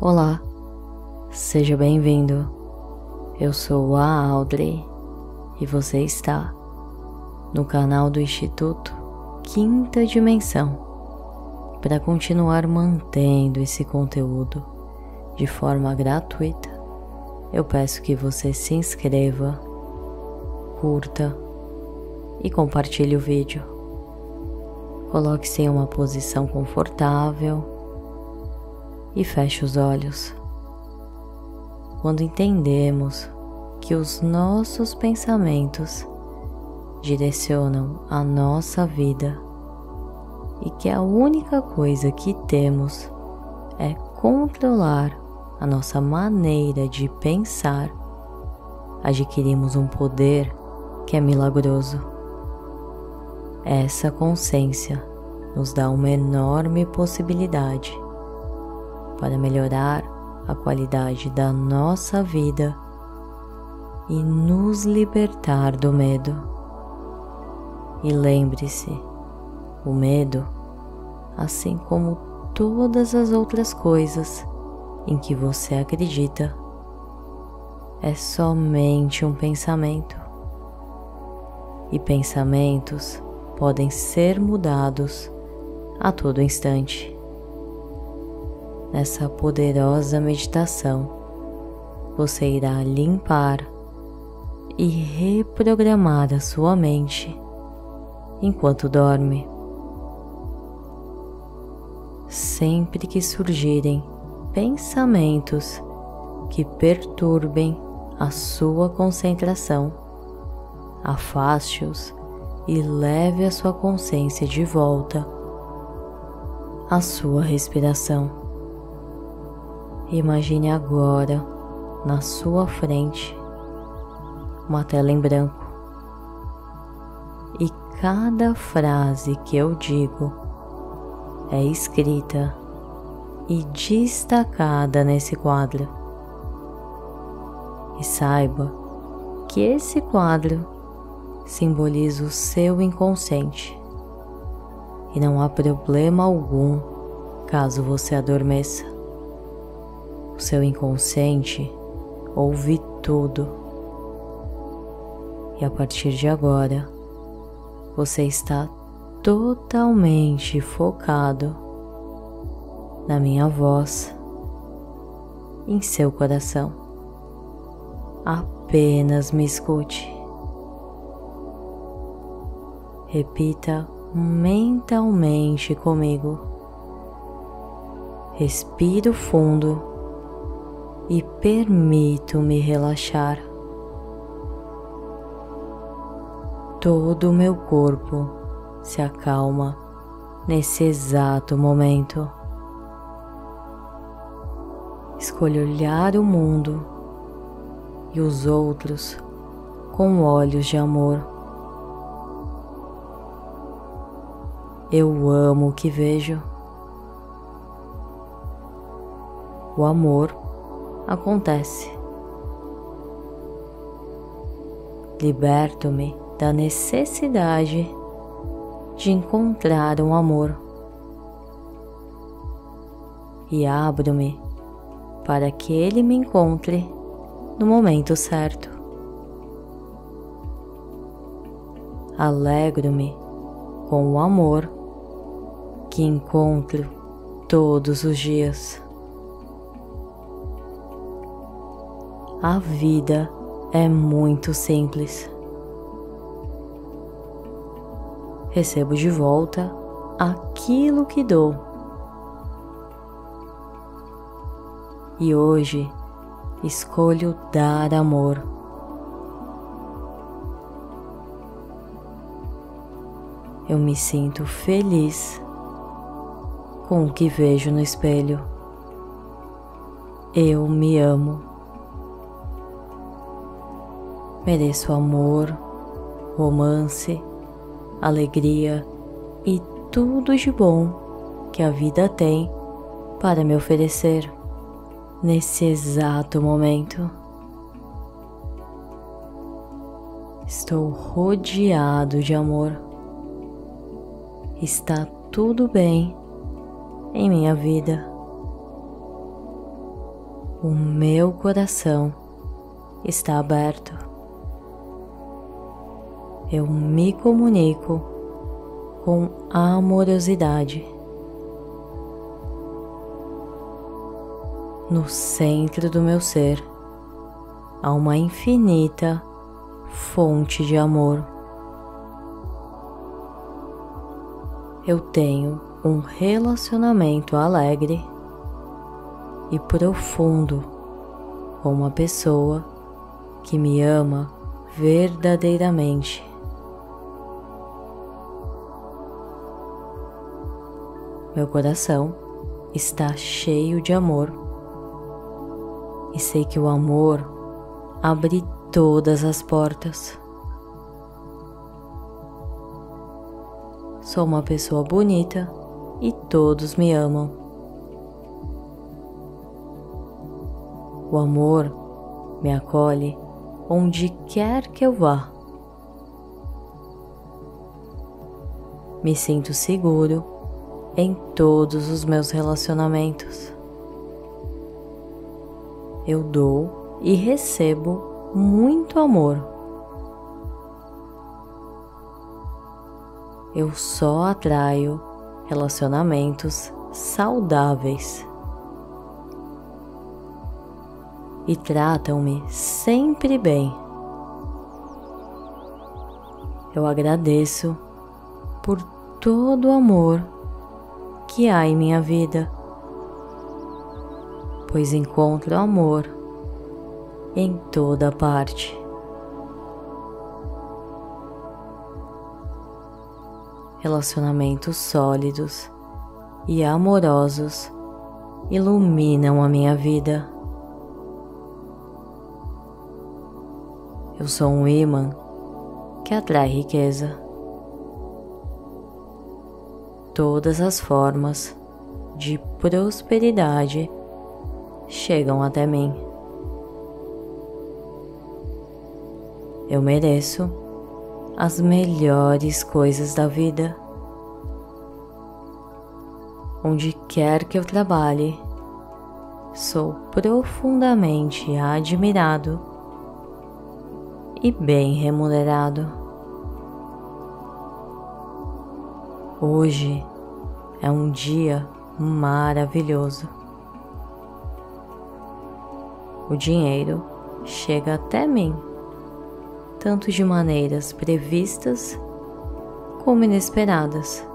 Olá, seja bem-vindo. Eu sou a Audrey e você está no canal do Instituto Quinta Dimensão. Para continuar mantendo esse conteúdo de forma gratuita, eu peço que você se inscreva, curta e compartilhe o vídeo. Coloque-se em uma posição confortável e feche os olhos. Quando entendemos que os nossos pensamentos direcionam a nossa vida e que a única coisa que temos é controlar a nossa maneira de pensar, adquirimos um poder que é milagroso. Essa consciência nos dá uma enorme possibilidade para melhorar a qualidade da nossa vida e nos libertar do medo. E lembre-se, o medo, assim como todas as outras coisas em que você acredita, é somente um pensamento. E pensamentos podem ser mudados a todo instante. Nessa poderosa meditação, você irá limpar e reprogramar a sua mente enquanto dorme. Sempre que surgirem pensamentos que perturbem a sua concentração, afaste-os e leve a sua consciência de volta à sua respiração. Imagine agora, na sua frente, uma tela em branco. E cada frase que eu digo é escrita e destacada nesse quadro. E saiba que esse quadro simboliza o seu inconsciente. E não há problema algum caso você adormeça. O seu inconsciente ouve tudo. E a partir de agora, você está totalmente focado na minha voz, em seu coração. Apenas me escute. Repita mentalmente comigo. Respiro fundo e permito-me relaxar. Todo o meu corpo se acalma nesse exato momento. Escolho olhar o mundo e os outros com olhos de amor. Eu amo o que vejo. O amor acontece. Liberto-me da necessidade de encontrar um amor e abro-me para que ele me encontre no momento certo. Alegro-me com o amor que encontro todos os dias. A vida é muito simples. Recebo de volta aquilo que dou. E hoje escolho dar amor. Eu me sinto feliz com o que vejo no espelho. Eu me amo. Mereço amor, romance, alegria e tudo de bom que a vida tem para me oferecer nesse exato momento. Estou rodeado de amor. Está tudo bem em minha vida. O meu coração está aberto. Eu me comunico com amorosidade. No centro do meu ser há uma infinita fonte de amor. Eu tenho um relacionamento alegre e profundo com uma pessoa que me ama verdadeiramente. Meu coração está cheio de amor e sei que o amor abre todas as portas. Sou uma pessoa bonita e todos me amam. O amor me acolhe onde quer que eu vá. Me sinto seguro em todos os meus relacionamentos. Eu dou e recebo muito amor. Eu só atraio relacionamentos saudáveis e tratam-me sempre bem. Eu agradeço por todo o amor que há em minha vida, pois encontro amor em toda parte. Relacionamentos sólidos e amorosos iluminam a minha vida. Eu sou um imã que atrai riqueza. Todas as formas de prosperidade chegam até mim. Eu mereço as melhores coisas da vida. Onde quer que eu trabalhe, sou profundamente admirado e bem remunerado. Hoje é um dia maravilhoso. O dinheiro chega até mim, tanto de maneiras previstas como inesperadas.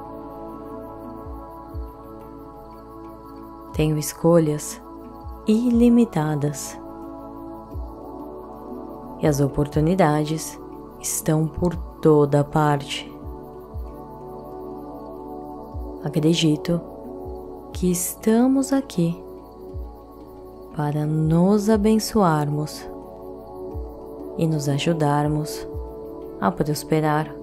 Tenho escolhas ilimitadas e as oportunidades estão por toda parte. Acredito que estamos aqui para nos abençoarmos e nos ajudarmos a prosperar.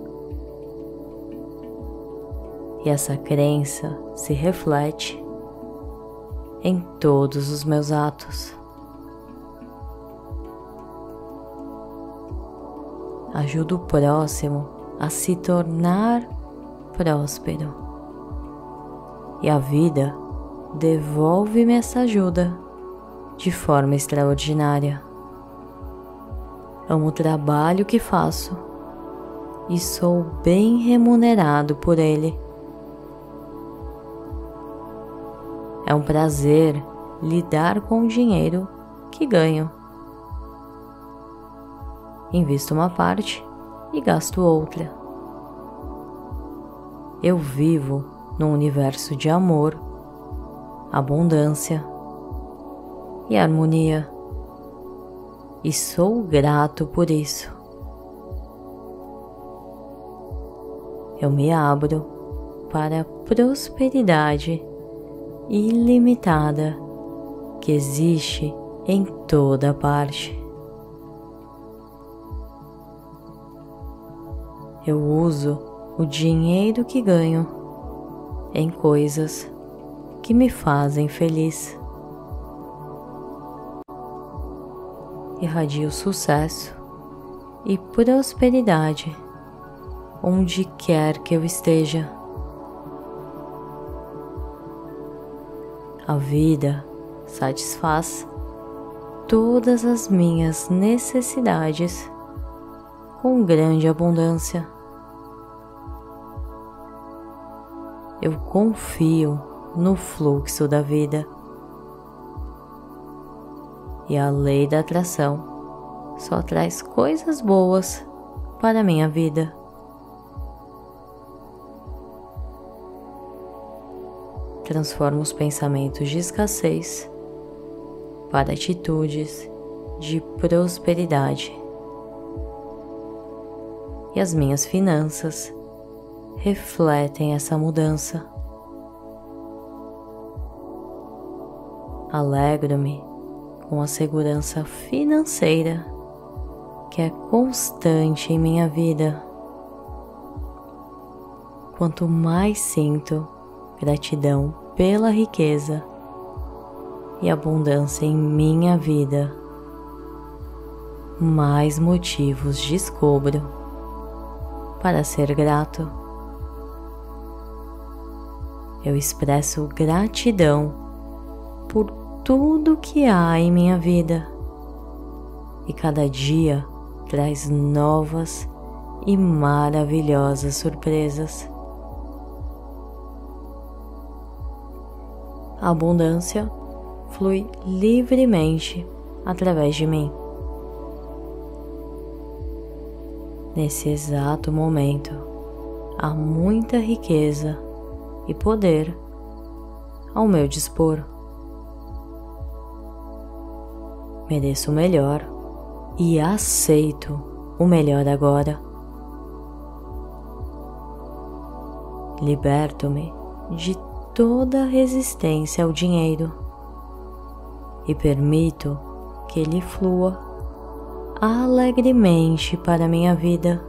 E essa crença se reflete em todos os meus atos. Ajudo o próximo a se tornar próspero. E a vida devolve-me essa ajuda de forma extraordinária. Amo o trabalho que faço e sou bem remunerado por ele. É um prazer lidar com o dinheiro que ganho. Invisto uma parte e gasto outra. Eu vivo num universo de amor, abundância e harmonia, e sou grato por isso. Eu me abro para a prosperidade ilimitada que existe em toda parte. Eu uso o dinheiro que ganho em coisas que me fazem feliz. Irradio sucesso e prosperidade onde quer que eu esteja. A vida satisfaz todas as minhas necessidades com grande abundância. Eu confio no fluxo da vida e a lei da atração só traz coisas boas para a minha vida. Transformo os pensamentos de escassez para atitudes de prosperidade. E as minhas finanças refletem essa mudança. Alegro-me com a segurança financeira que é constante em minha vida. Quanto mais sinto gratidão pela riqueza e abundância em minha vida, mais motivos descubro para ser grato. Eu expresso gratidão por tudo que há em minha vida e cada dia traz novas e maravilhosas surpresas. A abundância flui livremente através de mim. Nesse exato momento, há muita riqueza e poder ao meu dispor. Mereço o melhor e aceito o melhor agora. Liberto-me de toda resistência ao dinheiro e permito que ele flua alegremente para minha vida.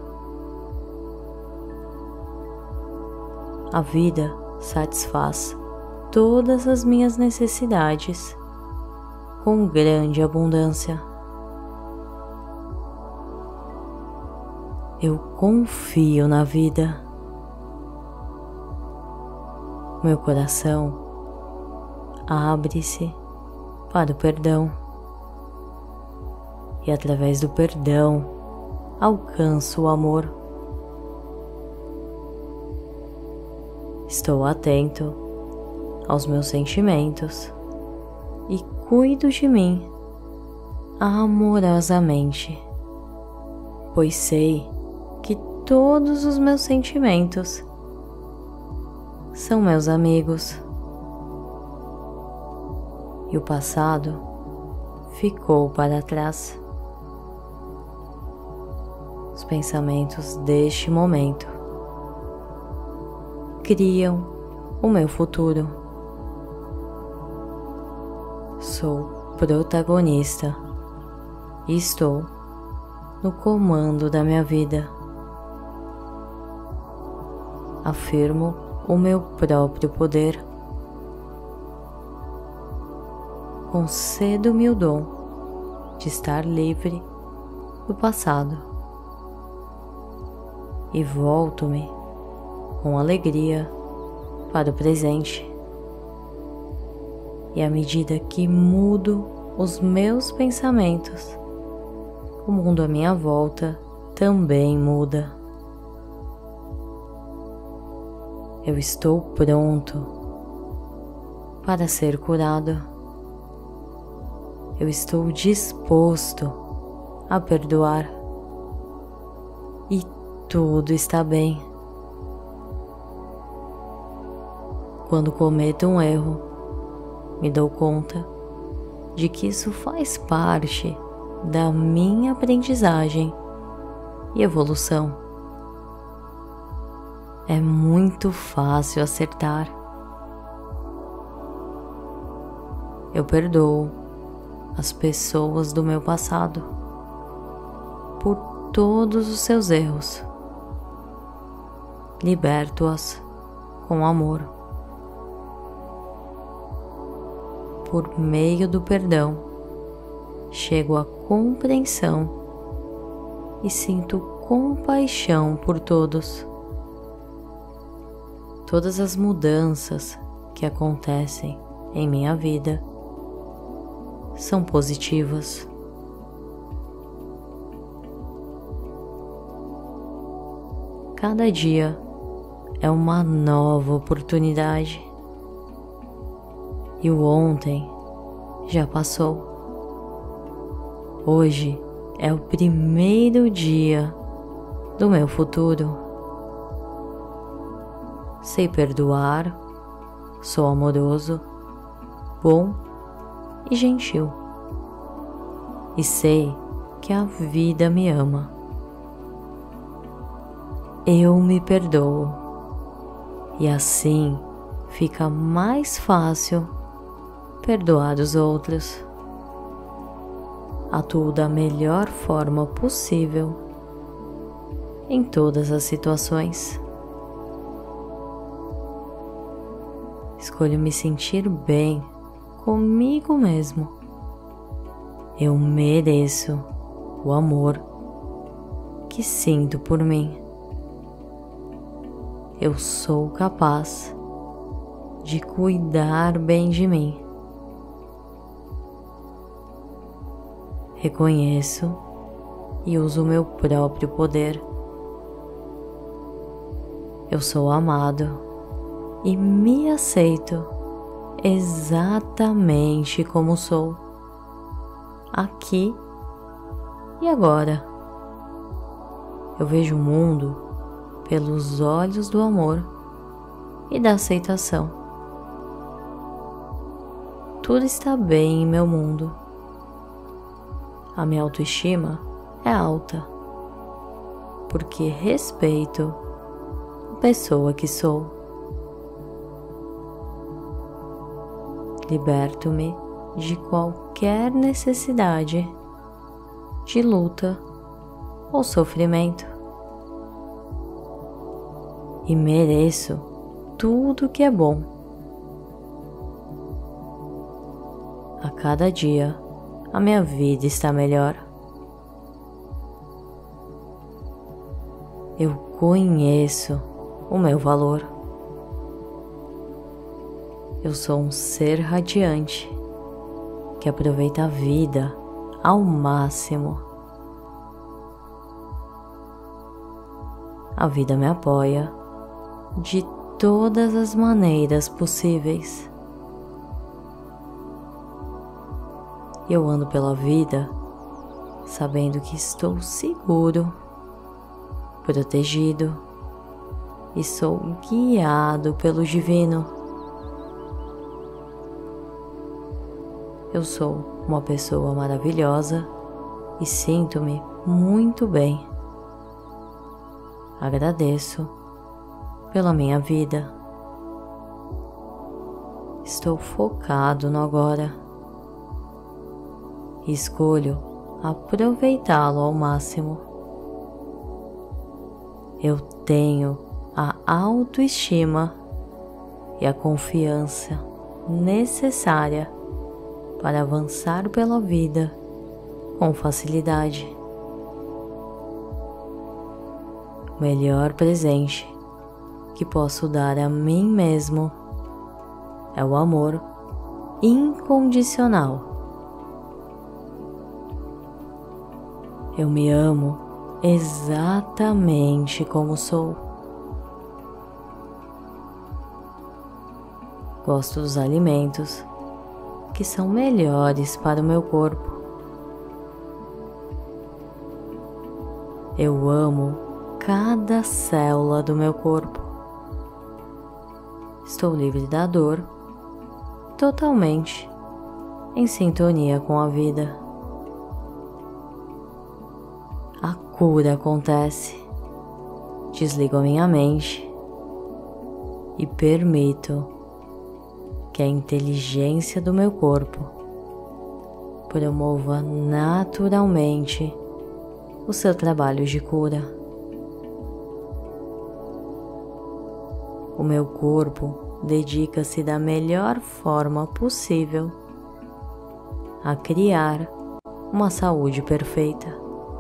A vida satisfaz todas as minhas necessidades com grande abundância. Eu confio na vida. Meu coração abre-se para o perdão e através do perdão alcanço o amor. Estou atento aos meus sentimentos e cuido de mim amorosamente, pois sei que todos os meus sentimentos são meus amigos e o passado ficou para trás. Os pensamentos deste momento criam o meu futuro. Sou protagonista e estou no comando da minha vida. Afirmo o meu próprio poder. Concedo-me o dom de estar livre do passado e volto-me com alegria para o presente. E à medida que mudo os meus pensamentos, o mundo à minha volta também muda. Eu estou pronto para ser curado. Eu estou disposto a perdoar. E tudo está bem. Quando cometo um erro, me dou conta de que isso faz parte da minha aprendizagem e evolução. É muito fácil acertar. Eu perdoo as pessoas do meu passado por todos os seus erros. Liberto-as com amor. Por meio do perdão, chego à compreensão e sinto compaixão por todos. Todas as mudanças que acontecem em minha vida são positivas. Cada dia é uma nova oportunidade e o ontem já passou. Hoje é o primeiro dia do meu futuro. Sei perdoar, sou amoroso, bom e gentil. E sei que a vida me ama. Eu me perdoo e assim fica mais fácil perdoar os outros. Atuo da melhor forma possível em todas as situações. Escolho me sentir bem comigo mesmo. Eu mereço o amor que sinto por mim. Eu sou capaz de cuidar bem de mim. Reconheço e uso o meu próprio poder. Eu sou amado e me aceito exatamente como sou, aqui e agora. Eu vejo o mundo pelos olhos do amor e da aceitação. Tudo está bem em meu mundo. A minha autoestima é alta, porque respeito a pessoa que sou. Liberto-me de qualquer necessidade de luta ou sofrimento. E mereço tudo que é bom. A cada dia, a minha vida está melhor. Eu conheço o meu valor. Eu sou um ser radiante que aproveita a vida ao máximo. A vida me apoia de todas as maneiras possíveis. Eu ando pela vida sabendo que estou seguro, protegido e sou guiado pelo divino. Eu sou uma pessoa maravilhosa e sinto-me muito bem. Agradeço pela minha vida. Estou focado no agora. E escolho aproveitá-lo ao máximo. Eu tenho a autoestima e a confiança necessária para avançar pela vida com facilidade. O melhor presente que posso dar a mim mesmo é o amor incondicional. Eu me amo exatamente como sou. Gosto dos alimentos que são melhores para o meu corpo. Eu amo cada célula do meu corpo. Estou livre da dor, totalmente em sintonia com a vida. A cura acontece. Desligo a minha mente e permito que a inteligência do meu corpo promova naturalmente o seu trabalho de cura. O meu corpo dedica-se da melhor forma possível a criar uma saúde perfeita.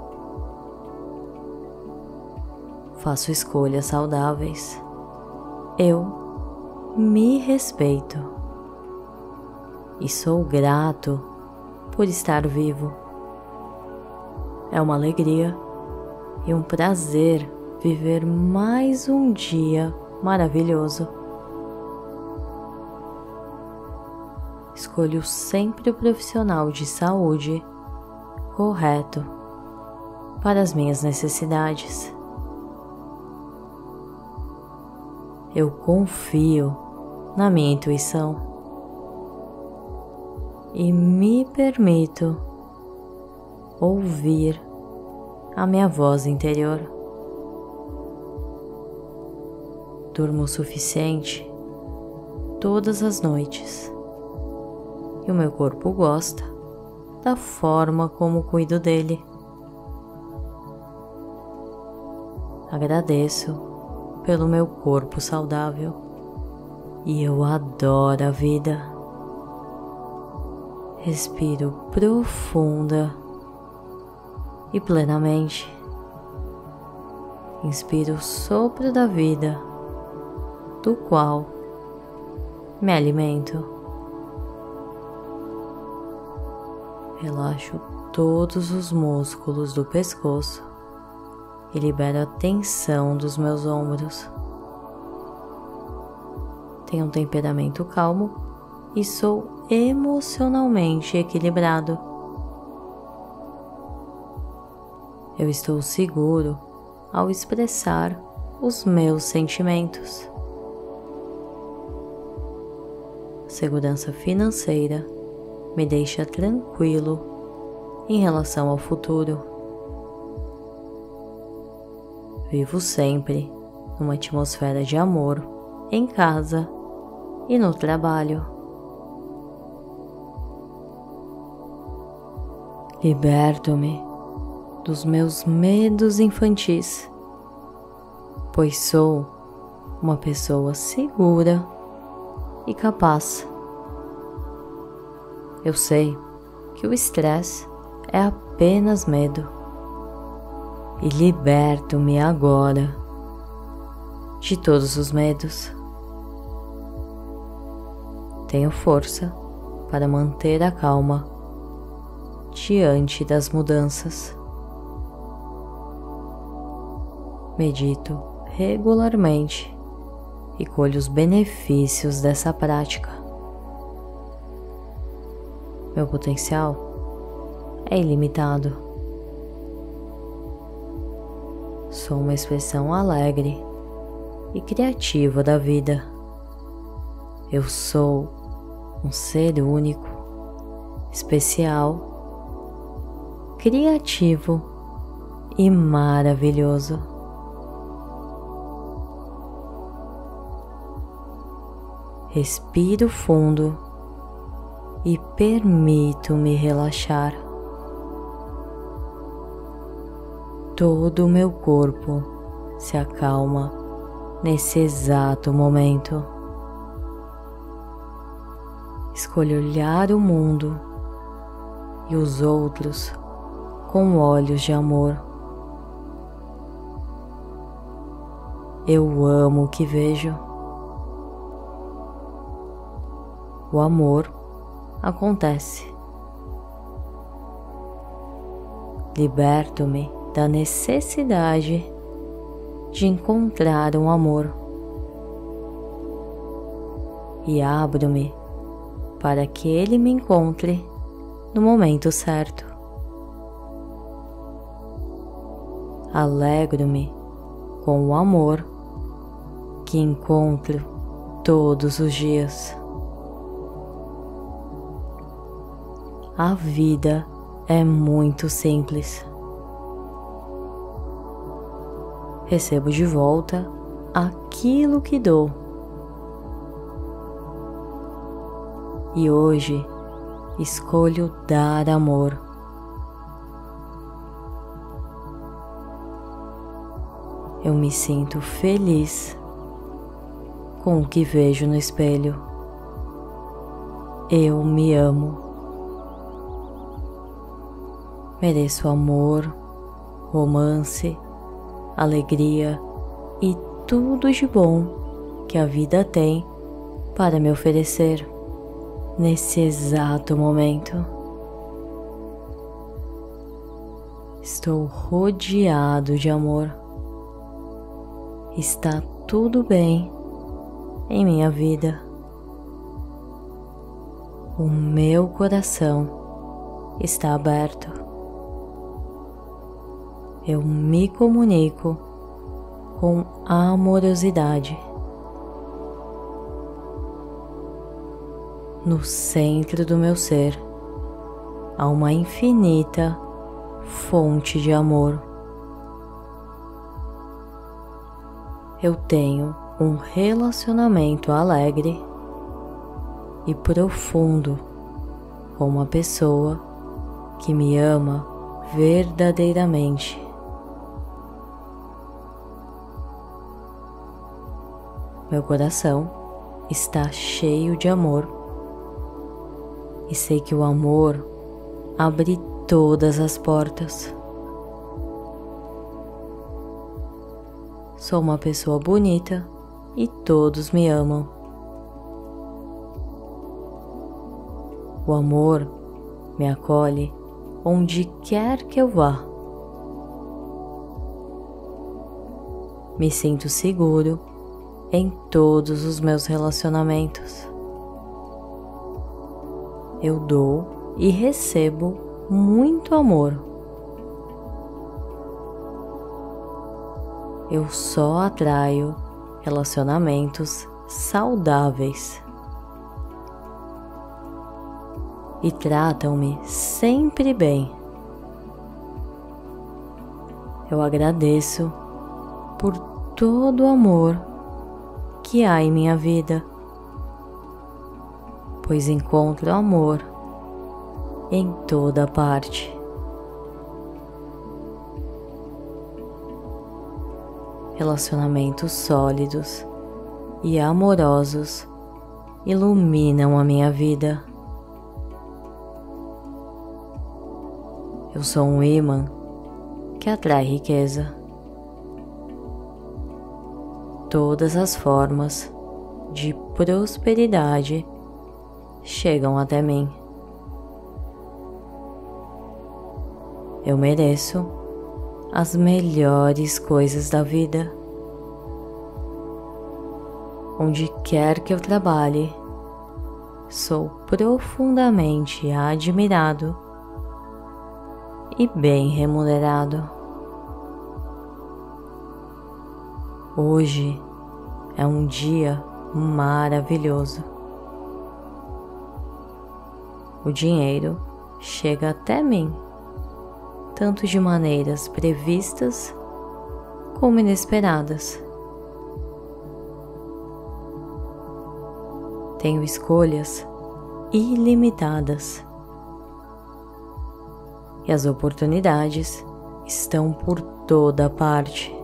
Faço escolhas saudáveis. Eu me respeito e sou grato por estar vivo. É uma alegria e um prazer viver mais um dia maravilhoso. Escolho sempre o profissional de saúde correto para as minhas necessidades. Eu confio na minha intuição e me permito ouvir a minha voz interior. Durmo o suficiente todas as noites e o meu corpo gosta da forma como cuido dele. Agradeço pelo meu corpo saudável e eu adoro a vida. Respiro profunda e plenamente. Inspiro o sopro da vida, do qual me alimento. Relaxo todos os músculos do pescoço e libero a tensão dos meus ombros. Tenho um temperamento calmo e sou emocionalmente equilibrado. Eu estou seguro ao expressar os meus sentimentos. Segurança financeira me deixa tranquilo em relação ao futuro. Vivo sempre numa atmosfera de amor em casa e no trabalho. Liberto-me dos meus medos infantis, pois sou uma pessoa segura e capaz. Eu sei que o estresse é apenas medo e liberto-me agora de todos os medos. Tenho força para manter a calma diante das mudanças. Medito regularmente e colho os benefícios dessa prática. Meu potencial é ilimitado. Sou uma expressão alegre e criativa da vida. Eu sou um ser único, especial, criativo e maravilhoso. Respiro fundo e permito-me relaxar. Todo o meu corpo se acalma nesse exato momento. Escolho olhar o mundo e os outros com olhos de amor. Eu amo o que vejo. O amor acontece. Liberto-me da necessidade de encontrar um amor e abro-me para que ele me encontre no momento certo. Alegro-me com o amor que encontro todos os dias. A vida é muito simples. Recebo de volta aquilo que dou. E hoje escolho dar amor. Eu me sinto feliz com o que vejo no espelho. Eu me amo. Mereço amor, romance, alegria e tudo de bom que a vida tem para me oferecer nesse exato momento. Estou rodeado de amor. Está tudo bem em minha vida. O meu coração está aberto. Eu me comunico com amorosidade. No centro do meu ser há uma infinita fonte de amor. Eu tenho um relacionamento alegre e profundo com uma pessoa que me ama verdadeiramente. Meu coração está cheio de amor e sei que o amor abre todas as portas. Sou uma pessoa bonita e todos me amam. O amor me acolhe onde quer que eu vá. Me sinto seguro em todos os meus relacionamentos. Eu dou e recebo muito amor. Eu só atraio relacionamentos saudáveis e tratam-me sempre bem. Eu agradeço por todo o amor que há em minha vida, pois encontro amor em toda parte. Relacionamentos sólidos e amorosos iluminam a minha vida. Eu sou um imã que atrai riqueza. Todas as formas de prosperidade chegam até mim. Eu mereço as melhores coisas da vida. Onde quer que eu trabalhe, sou profundamente admirado e bem remunerado. Hoje é um dia maravilhoso. O dinheiro chega até mim, tanto de maneiras previstas como inesperadas. Tenho escolhas ilimitadas e as oportunidades estão por toda parte.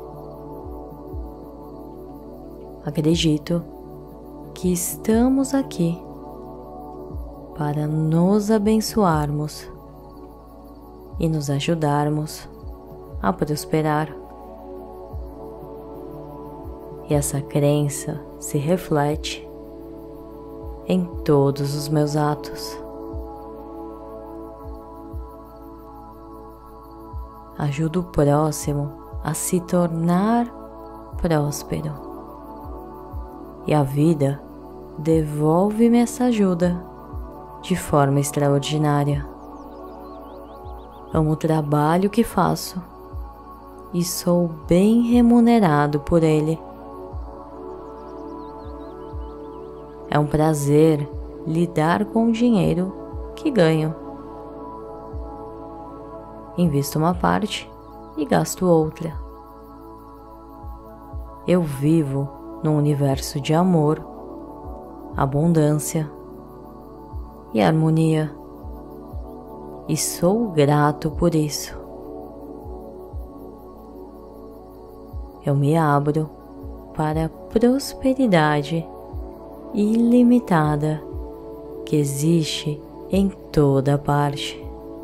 Acredito que estamos aqui para nos abençoarmos e nos ajudarmos a prosperar. E essa crença se reflete em todos os meus atos. Ajudo o próximo a se tornar próspero. E a vida devolve-me essa ajuda de forma extraordinária. Amo o trabalho que faço e sou bem remunerado por ele. É um prazer lidar com o dinheiro que ganho. Invisto uma parte e gasto outra. Eu vivo num universo de amor, abundância e harmonia, e sou grato por isso. Eu me abro para a prosperidade ilimitada que existe em toda parte.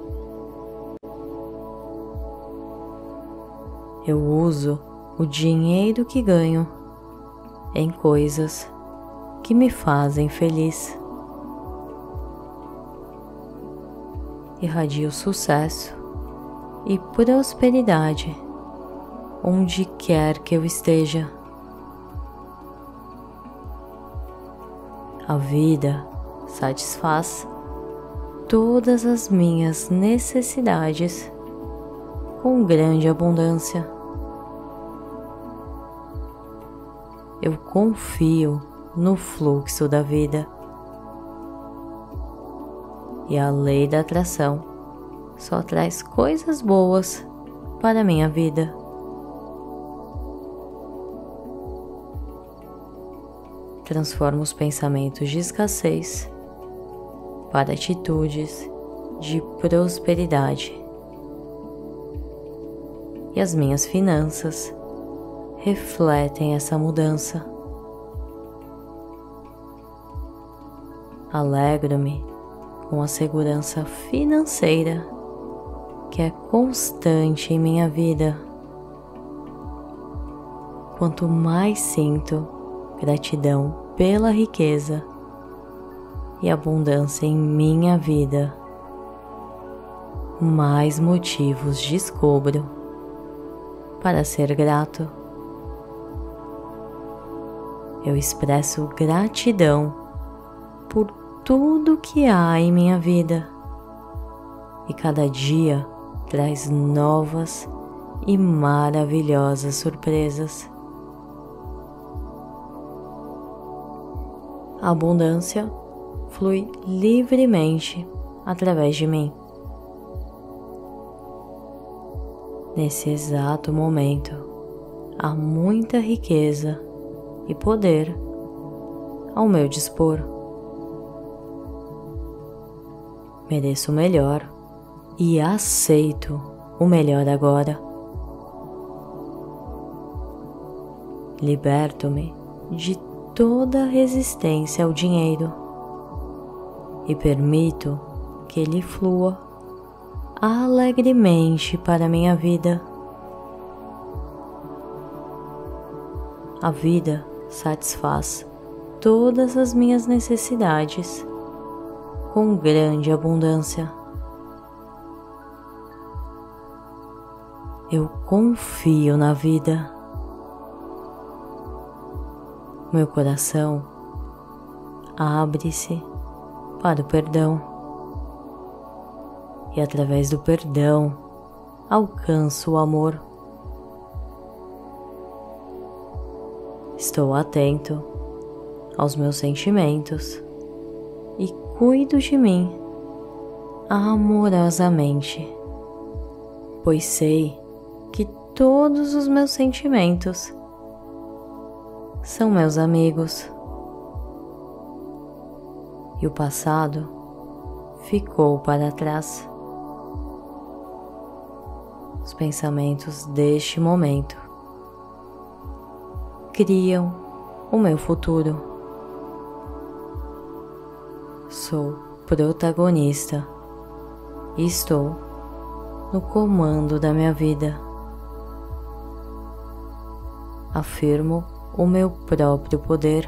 Eu uso o dinheiro que ganho em coisas que me fazem feliz. Irradio sucesso e prosperidade onde quer que eu esteja. A vida satisfaz todas as minhas necessidades com grande abundância. Eu confio no fluxo da vida e a lei da atração só traz coisas boas para a minha vida. Transformo os pensamentos de escassez para atitudes de prosperidade. E as minhas finanças refletem essa mudança. Alegro-me com a segurança financeira que é constante em minha vida. Quanto mais sinto gratidão pela riqueza e abundância em minha vida, mais motivos descubro para ser grato. Eu expresso gratidão por tudo que há em minha vida e cada dia traz novas e maravilhosas surpresas. A abundância flui livremente através de mim. Nesse exato momento, há muita riqueza e poder ao meu dispor. Mereço o melhor e aceito o melhor agora. Liberto-me de toda resistência ao dinheiro e permito que ele flua alegremente para minha vida. A vida satisfaz todas as minhas necessidades com grande abundância. Eu confio na vida. Meu coração abre-se para o perdão e através do perdão alcanço o amor. Estou atento aos meus sentimentos e cuido de mim amorosamente, pois sei que todos os meus sentimentos são meus amigos e o passado ficou para trás. Os pensamentos deste momento criam o meu futuro. Sou protagonista e estou no comando da minha vida. Afirmo o meu próprio poder.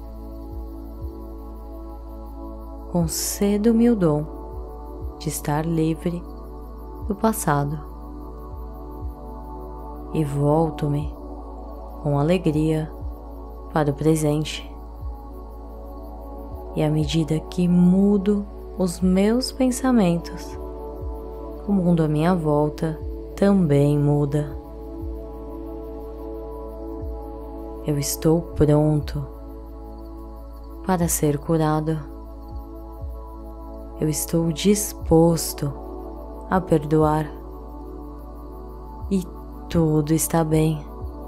Concedo-me o dom de estar livre do passado e volto-me com alegria para o presente. E à medida que mudo os meus pensamentos, o mundo à minha volta também muda. Eu estou pronto para ser curado. Eu estou disposto a perdoar e tudo está bem.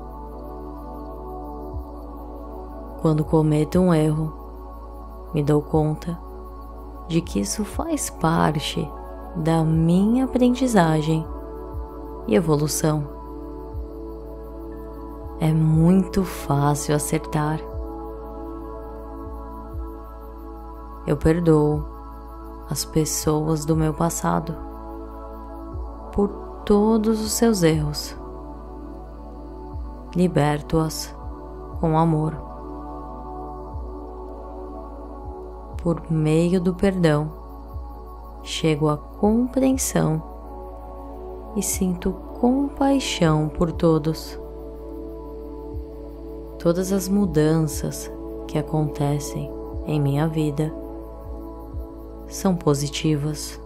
Quando cometo um erro, me dou conta de que isso faz parte da minha aprendizagem e evolução. É muito fácil acertar. Eu perdoo as pessoas do meu passado por todos os seus erros. Liberto-as com amor. Por meio do perdão, chego à compreensão e sinto compaixão por todos. Todas as mudanças que acontecem em minha vida são positivas.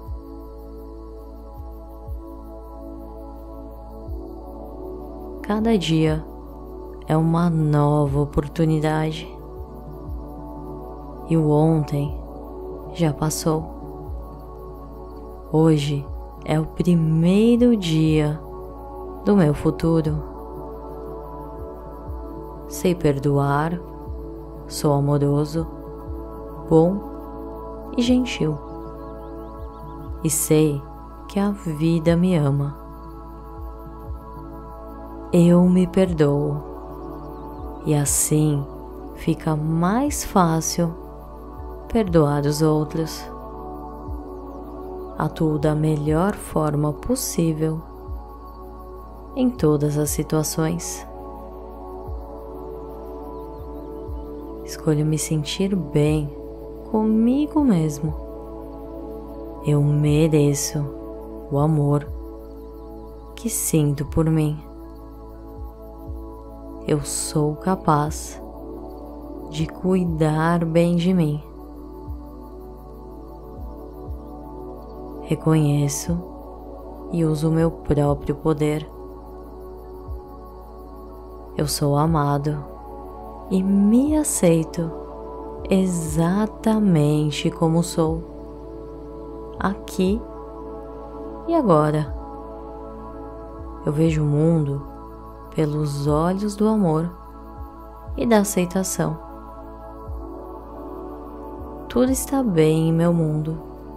Cada dia é uma nova oportunidade e o ontem já passou. Hoje é o primeiro dia do meu futuro. Sei perdoar, sou amoroso, bom e gentil. E sei que a vida me ama. Eu me perdoo e assim fica mais fácil perdoar os outros. Atuo da melhor forma possível em todas as situações. Escolho me sentir bem comigo mesmo. Eu mereço o amor que sinto por mim. Eu sou capaz de cuidar bem de mim. Reconheço e uso o meu próprio poder. Eu sou amado e me aceito exatamente como sou, aqui e agora. Eu vejo o mundo pelos olhos do amor e da aceitação. Tudo está bem em meu mundo.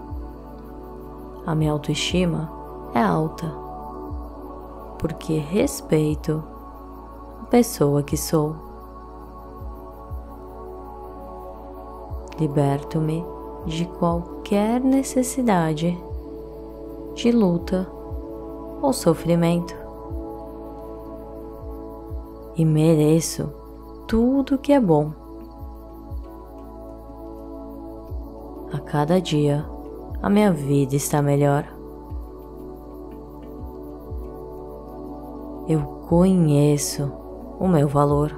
A minha autoestima é alta, porque respeito a pessoa que sou. Liberto-me de qualquer necessidade de luta ou sofrimento. E mereço tudo que é bom. A cada dia, a minha vida está melhor. Eu conheço o meu valor.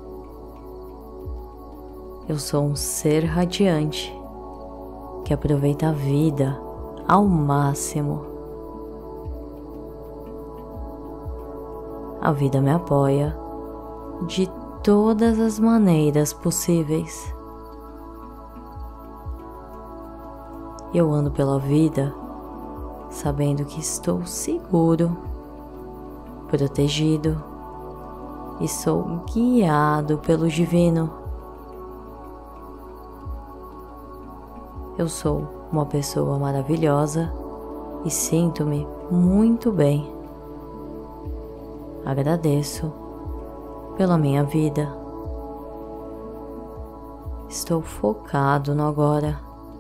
Eu sou um ser radiante que aproveita a vida ao máximo. A vida me apoia de todas as maneiras possíveis. Eu ando pela vida sabendo que estou seguro, protegido e sou guiado pelo divino. Eu sou uma pessoa maravilhosa e sinto-me muito bem. Agradeço pela minha vida. Estou focado no agora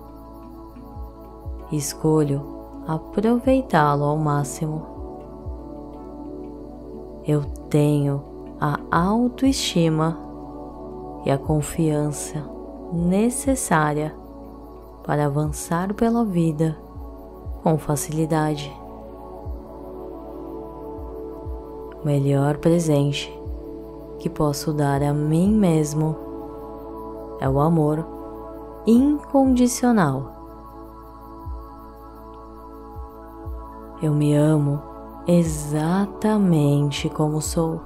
e escolho aproveitá-lo ao máximo. Eu tenho a autoestima e a confiança necessária para avançar pela vida com facilidade. O melhor presente que posso dar a mim mesmo é o amor incondicional. Eu me amo exatamente como sou.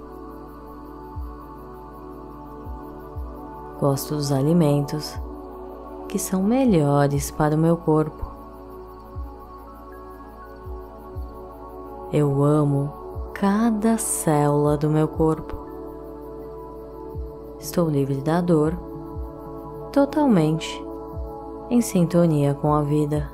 Gosto dos alimentos que são melhores para o meu corpo. Eu amo cada célula do meu corpo. Estou livre da dor, totalmente em sintonia com a vida.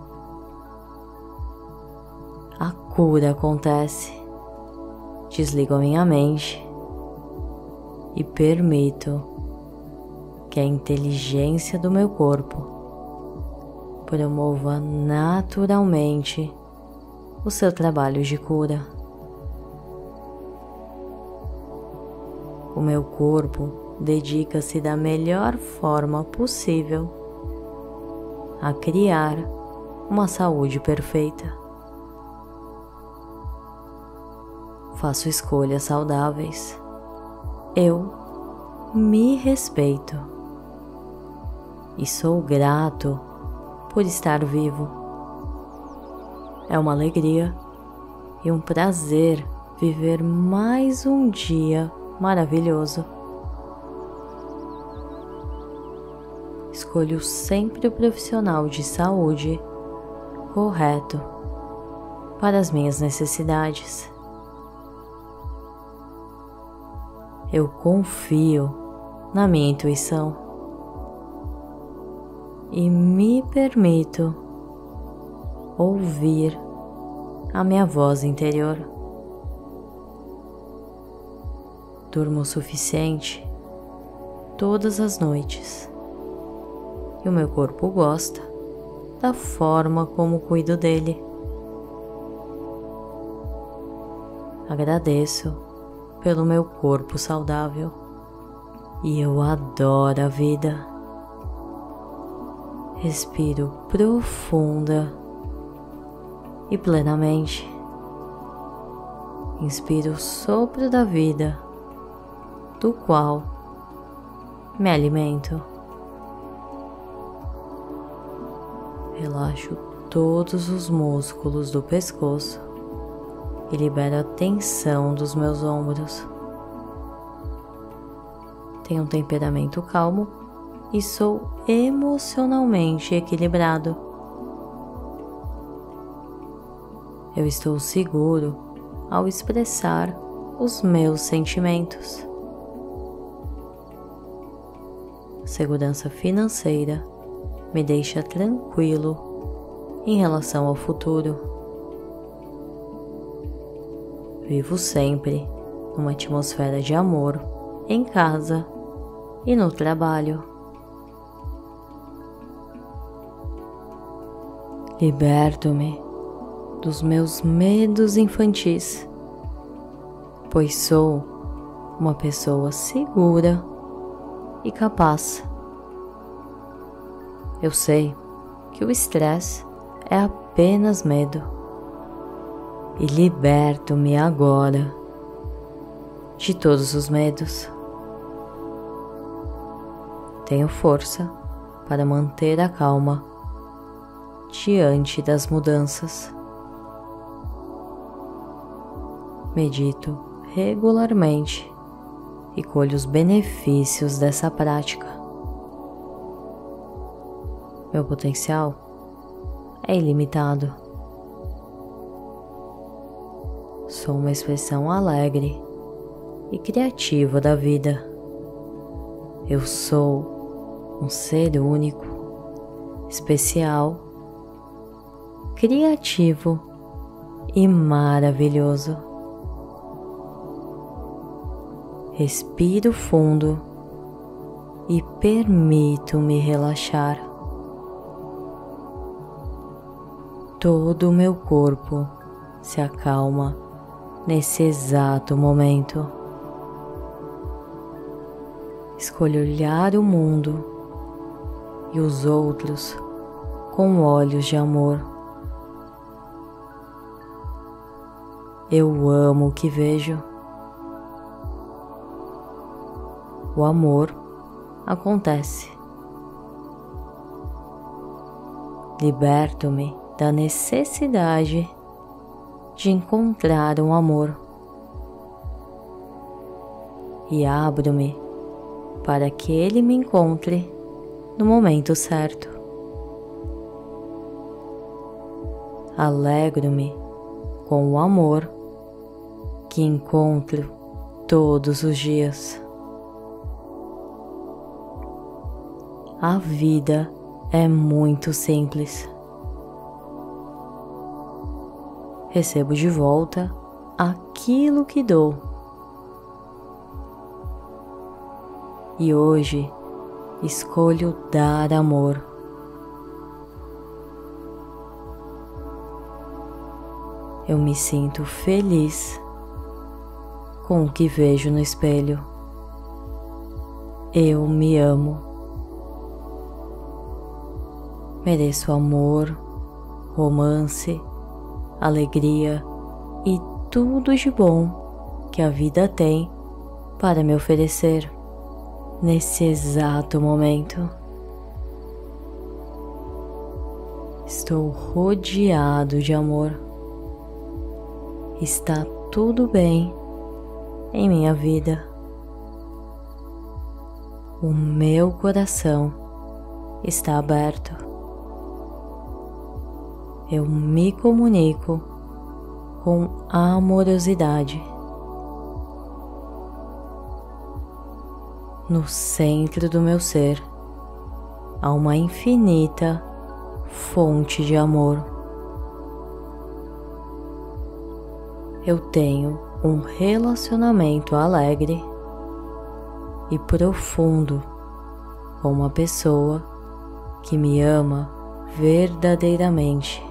A cura acontece. Desligo a minha mente e permito que a inteligência do meu corpo promova naturalmente o seu trabalho de cura. O meu corpo dedica-se da melhor forma possível a criar uma saúde perfeita. faço escolhas saudáveis. Eu me respeito e sou grato por estar vivo. É uma alegria e um prazer viver mais um dia maravilhoso. Escolho sempre o profissional de saúde correto para as minhas necessidades. Eu confio na minha intuição e me permito ouvir a minha voz interior. Durmo o suficiente todas as noites e o meu corpo gosta da forma como cuido dele. Agradeço pelo meu corpo saudável e eu adoro a vida. Respiro profunda e plenamente. Inspiro o sopro da vida, do qual me alimento. Relaxo todos os músculos do pescoço e libero a tensão dos meus ombros. Tenho um temperamento calmo e sou emocionalmente equilibrado. Eu estou seguro ao expressar os meus sentimentos. Segurança financeira me deixa tranquilo em relação ao futuro. Vivo sempre numa atmosfera de amor em casa e no trabalho. Liberto-me dos meus medos infantis, pois sou uma pessoa segura e capaz. Eu sei que o estresse é apenas medo e liberto-me agora de todos os medos. Tenho força para manter a calma diante das mudanças. Medito regularmente e colho os benefícios dessa prática. Meu potencial é ilimitado. Sou uma expressão alegre e criativa da vida. Eu sou um ser único, especial, criativo e maravilhoso. Respiro fundo e permito-me relaxar. Todo o meu corpo se acalma nesse exato momento. Escolho olhar o mundo e os outros com olhos de amor. Eu amo o que vejo. O amor acontece. Liberto-me da necessidade de encontrar um amor e abro-me para que ele me encontre no momento certo. Alegro-me com o amor que encontro todos os dias. A vida é muito simples. Recebo de volta aquilo que dou. E hoje escolho dar amor. Eu me sinto feliz com o que vejo no espelho. Eu me amo. Mereço amor, romance, alegria e tudo de bom que a vida tem para me oferecer nesse exato momento. Estou rodeado de amor. Está tudo bem em minha vida. O meu coração está aberto. Eu me comunico com amorosidade. No centro do meu ser há uma infinita fonte de amor. Eu tenho um relacionamento alegre e profundo com uma pessoa que me ama verdadeiramente.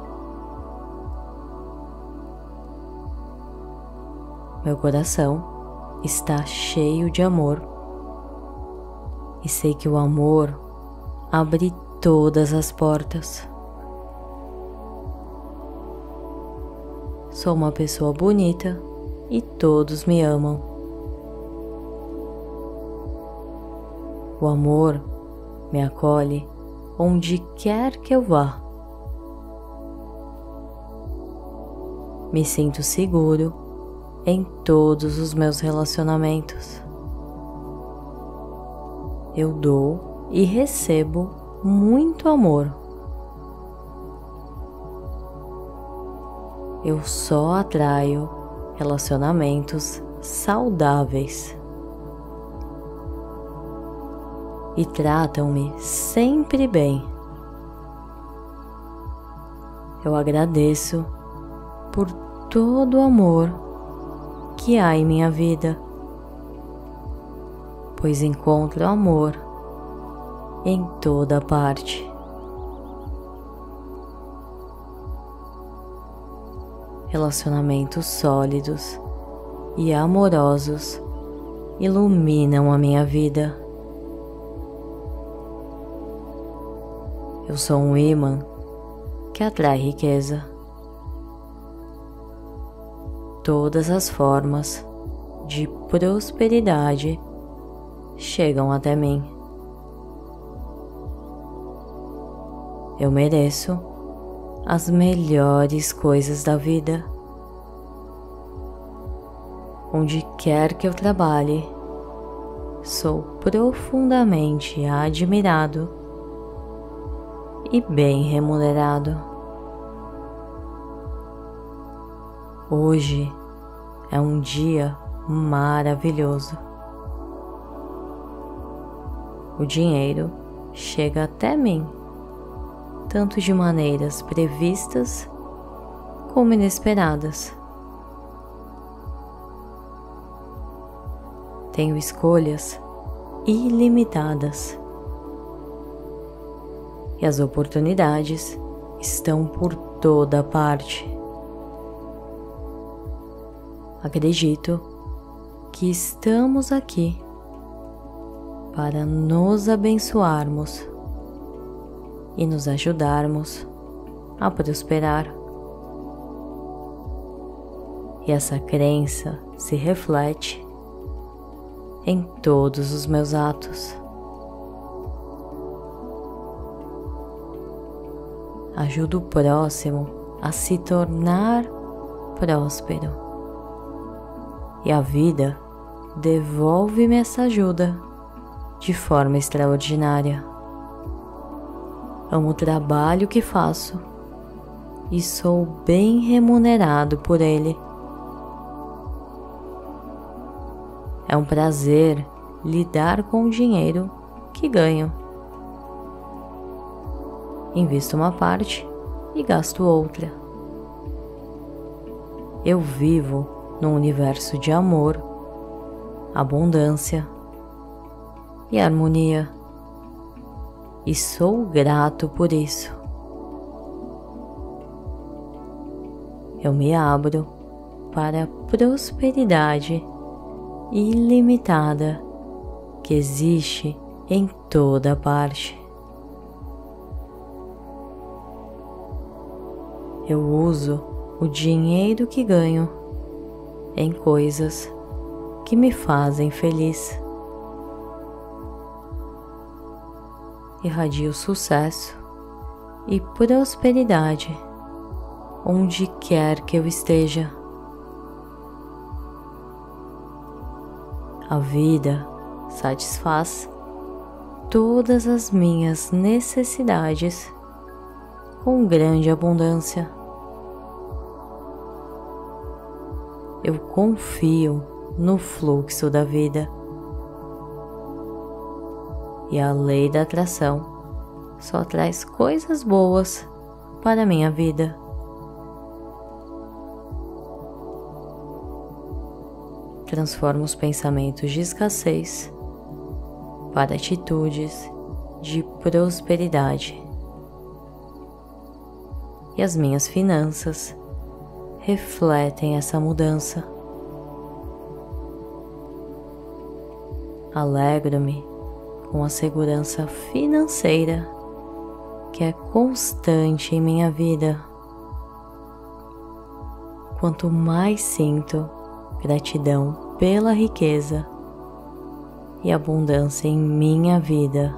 Meu coração está cheio de amor e sei que o amor abre todas as portas. Sou uma pessoa bonita e todos me amam. O amor me acolhe onde quer que eu vá. Me sinto seguro em todos os meus relacionamentos. Eu dou e recebo muito amor. Eu só atraio relacionamentos saudáveis e tratam-me sempre bem. Eu agradeço por todo o amor que há em minha vida, pois encontro amor em toda parte. Relacionamentos sólidos e amorosos iluminam a minha vida. Eu sou um imã que atrai riqueza. Todas as formas de prosperidade chegam até mim. Eu mereço as melhores coisas da vida. Onde quer que eu trabalhe, sou profundamente admirado e bem remunerado. Hoje é um dia maravilhoso. O dinheiro chega até mim, tanto de maneiras previstas como inesperadas. Tenho escolhas ilimitadas e as oportunidades estão por toda parte. Acredito que estamos aqui para nos abençoarmos e nos ajudarmos a prosperar. E essa crença se reflete em todos os meus atos. Ajudo o próximo a se tornar próspero. E a vida devolve-me essa ajuda de forma extraordinária. Amo o trabalho que faço e sou bem remunerado por ele. É um prazer lidar com o dinheiro que ganho. Invisto uma parte e gasto outra. Eu vivo num universo de amor, abundância e harmonia, e sou grato por isso. Eu me abro para a prosperidade ilimitada que existe em toda parte. Eu uso o dinheiro que ganho em coisas que me fazem feliz. Irradio sucesso e prosperidade onde quer que eu esteja. A vida satisfaz todas as minhas necessidades com grande abundância. Eu confio no fluxo da vida e a lei da atração só traz coisas boas para a minha vida. Transformo os pensamentos de escassez para atitudes de prosperidade. E as minhas finanças refletem essa mudança. Alegro-me com a segurança financeira que é constante em minha vida. Quanto mais sinto gratidão pela riqueza e abundância em minha vida,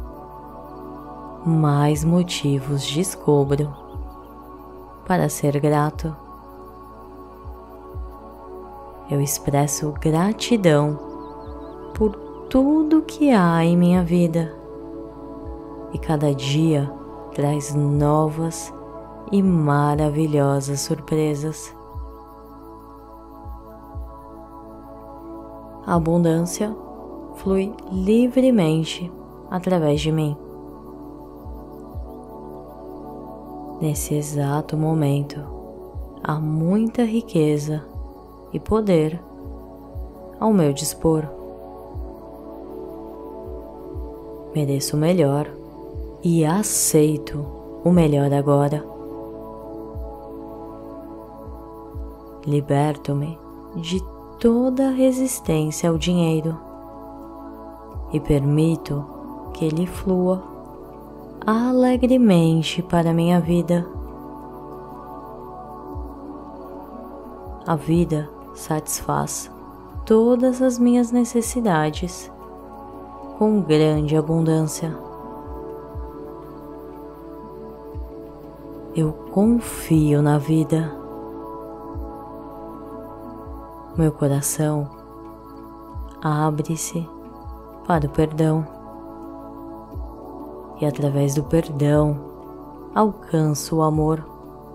mais motivos descubro para ser grato. Eu expresso gratidão por tudo que há em minha vida e cada dia traz novas e maravilhosas surpresas. A abundância flui livremente através de mim. Nesse exato momento, há muita riqueza e poder ao meu dispor. Mereço o melhor e aceito o melhor agora. Liberto-me de toda resistência ao dinheiro e permito que ele flua alegremente para minha vida. A vida satisfaz todas as minhas necessidades com grande abundância. Eu confio na vida. Meu coração abre-se para o perdão e através do perdão alcanço o amor.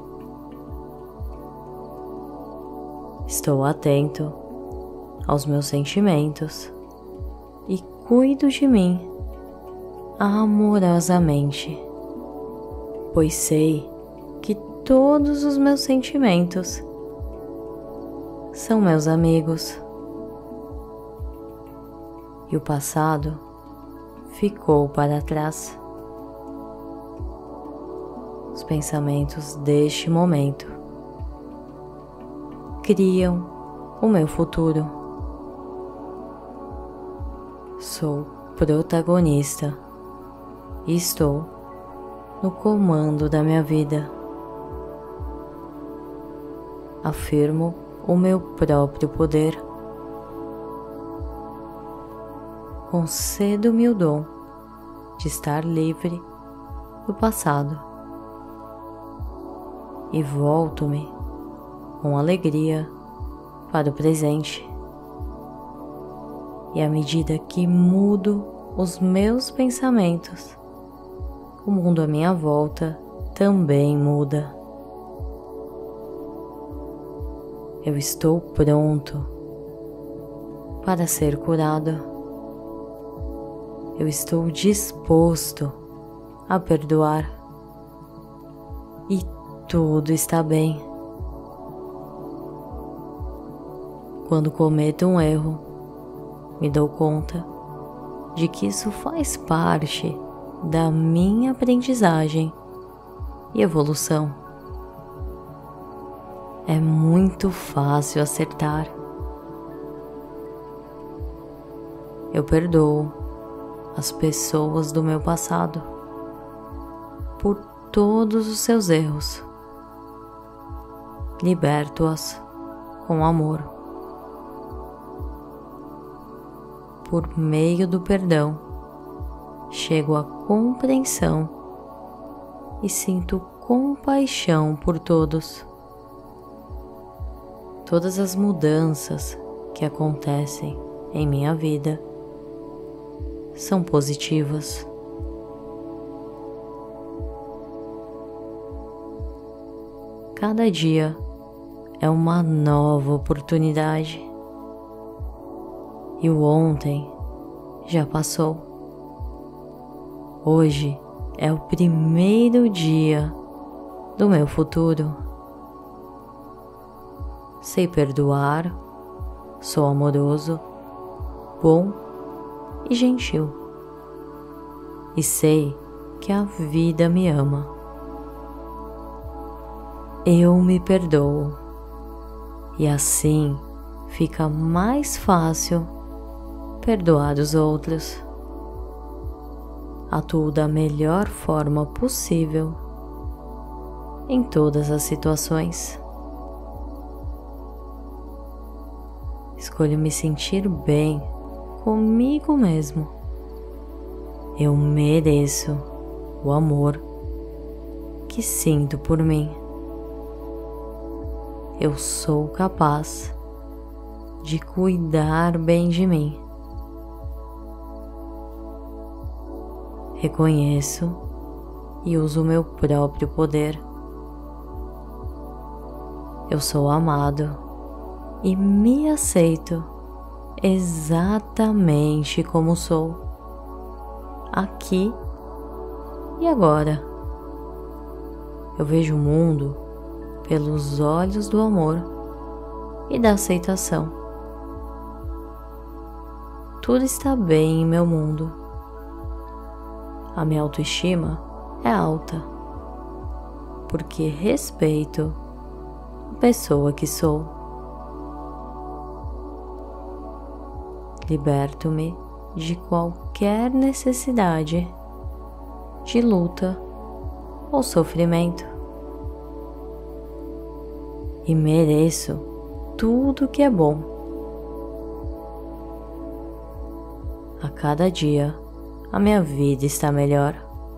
Estou atento aos meus sentimentos e cuido de mim amorosamente, pois sei que todos os meus sentimentos são meus amigos e o passado ficou para trás. Os pensamentos deste momento criam o meu futuro. Sou protagonista e estou no comando da minha vida. Afirmo o meu próprio poder. Concedo-me o dom de estar livre do passado e volto-me com alegria para o presente. E à medida que mudo os meus pensamentos, o mundo à minha volta também muda. Eu estou pronto para ser curado. Eu estou disposto a perdoar e tudo está bem. Quando cometo um erro, me dou conta de que isso faz parte da minha aprendizagem e evolução. É muito fácil acertar. Eu perdoo as pessoas do meu passado por todos os seus erros. Liberto-as com amor. por meio do perdão, chego à compreensão e sinto compaixão por todos. Todas as mudanças que acontecem em minha vida são positivas. Cada dia é uma nova oportunidade e o ontem já passou. Hoje é o primeiro dia do meu futuro. Sei perdoar, sou amoroso, bom e gentil. E sei que a vida me ama. Eu me perdoo e assim fica mais fácil perdoar os outros. Atuo da melhor forma possível em todas as situações. Escolho me sentir bem comigo mesmo. Eu mereço o amor que sinto por mim. Eu sou capaz de cuidar bem de mim. Reconheço e uso o meu próprio poder. Eu sou amado e me aceito exatamente como sou, aqui e agora. Eu vejo o mundo pelos olhos do amor e da aceitação. Tudo está bem em meu mundo. A minha autoestima é alta, porque respeito a pessoa que sou. Liberto-me de qualquer necessidade de luta ou sofrimento. E mereço tudo que é bom. A cada dia, a minha vida está melhor.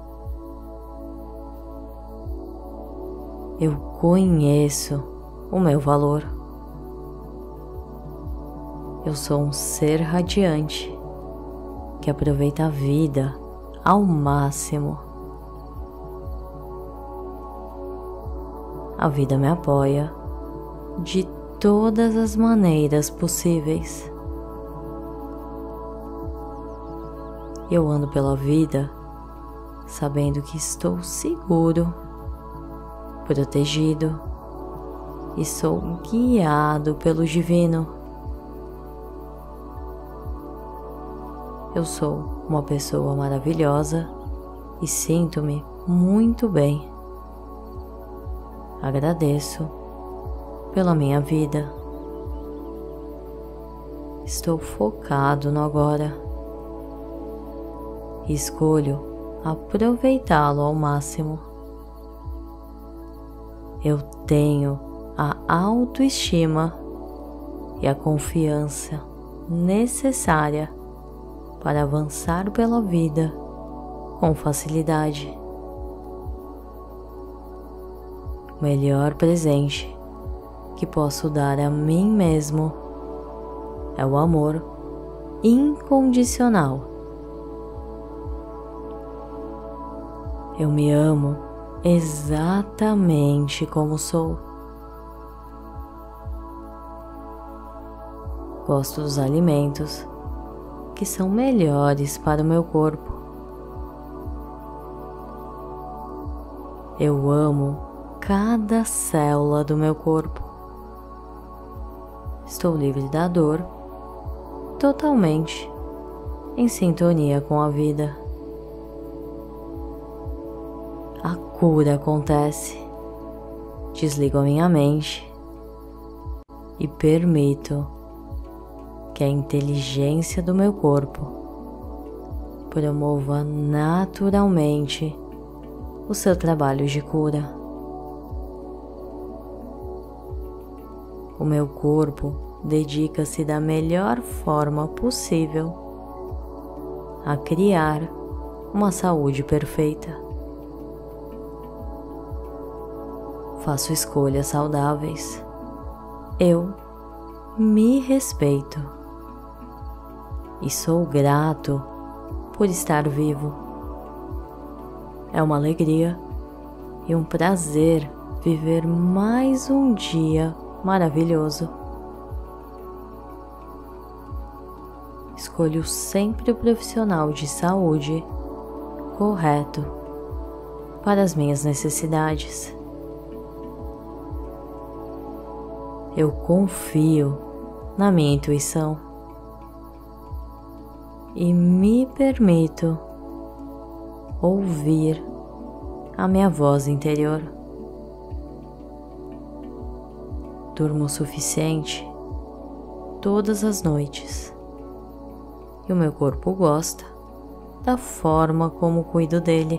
Eu conheço o meu valor. Eu sou um ser radiante que aproveita a vida ao máximo. A vida me apoia de todas as maneiras possíveis. Eu ando pela vida sabendo que estou seguro, protegido e sou guiado pelo divino. Eu sou uma pessoa maravilhosa e sinto-me muito bem. Agradeço pela minha vida. Estou focado no agora e escolho aproveitá-lo ao máximo. Eu tenho a autoestima e a confiança necessária para avançar pela vida com facilidade. O melhor presente que posso dar a mim mesmo é o amor incondicional. Eu me amo exatamente como sou. Gosto dos alimentos que são melhores para o meu corpo. Eu amo cada célula do meu corpo. Estou livre da dor, totalmente em sintonia com a vida. A cura acontece. Desligo a minha mente e permito que a inteligência do meu corpo promova naturalmente o seu trabalho de cura. O meu corpo dedica-se da melhor forma possível a criar uma saúde perfeita. Faço escolhas saudáveis. Eu me respeito e sou grato por estar vivo. É uma alegria e um prazer viver mais um dia maravilhoso. Escolho sempre o profissional de saúde correto para as minhas necessidades. Eu confio na minha intuição e me permito ouvir a minha voz interior. Durmo o suficiente todas as noites e o meu corpo gosta da forma como cuido dele.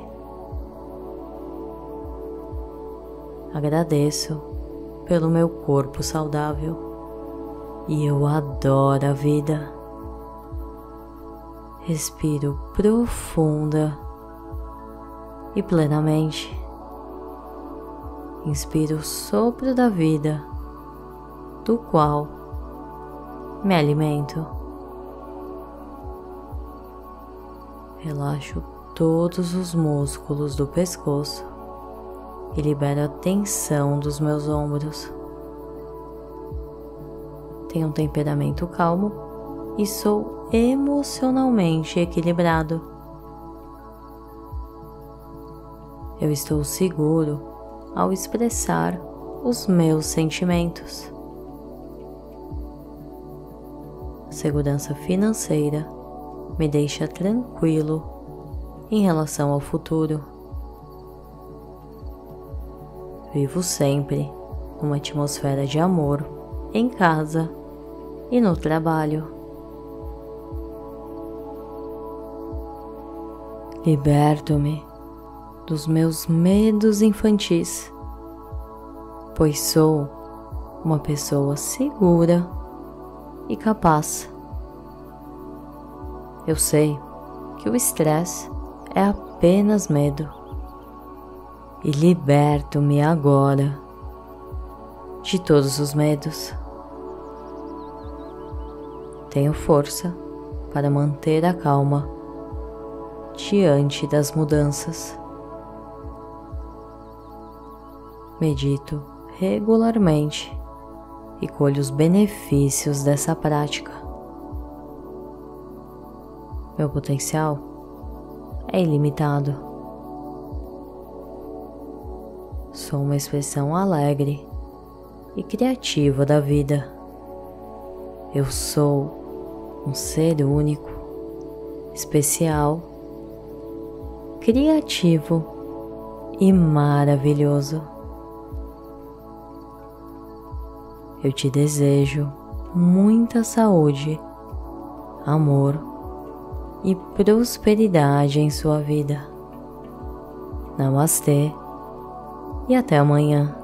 Agradeço pelo meu corpo saudável e eu adoro a vida. Respiro profunda e plenamente. Inspiro o sopro da vida, do qual me alimento. Relaxo todos os músculos do pescoço e libero a tensão dos meus ombros. Tenho um temperamento calmo e sou emocionalmente equilibrado. Eu estou seguro ao expressar os meus sentimentos. Segurança financeira me deixa tranquilo em relação ao futuro. Vivo sempre numa atmosfera de amor em casa e no trabalho. Liberto-me dos meus medos infantis, pois sou uma pessoa segura e capaz. Eu sei que o estresse é apenas medo e liberto-me agora de todos os medos. Tenho força para manter a calma diante das mudanças. Medito regularmente e colho os benefícios dessa prática. Meu potencial é ilimitado. Sou uma expressão alegre e criativa da vida. Eu sou um ser único, especial, criativo e maravilhoso. Eu te desejo muita saúde, amor e prosperidade em sua vida. Namastê e até amanhã.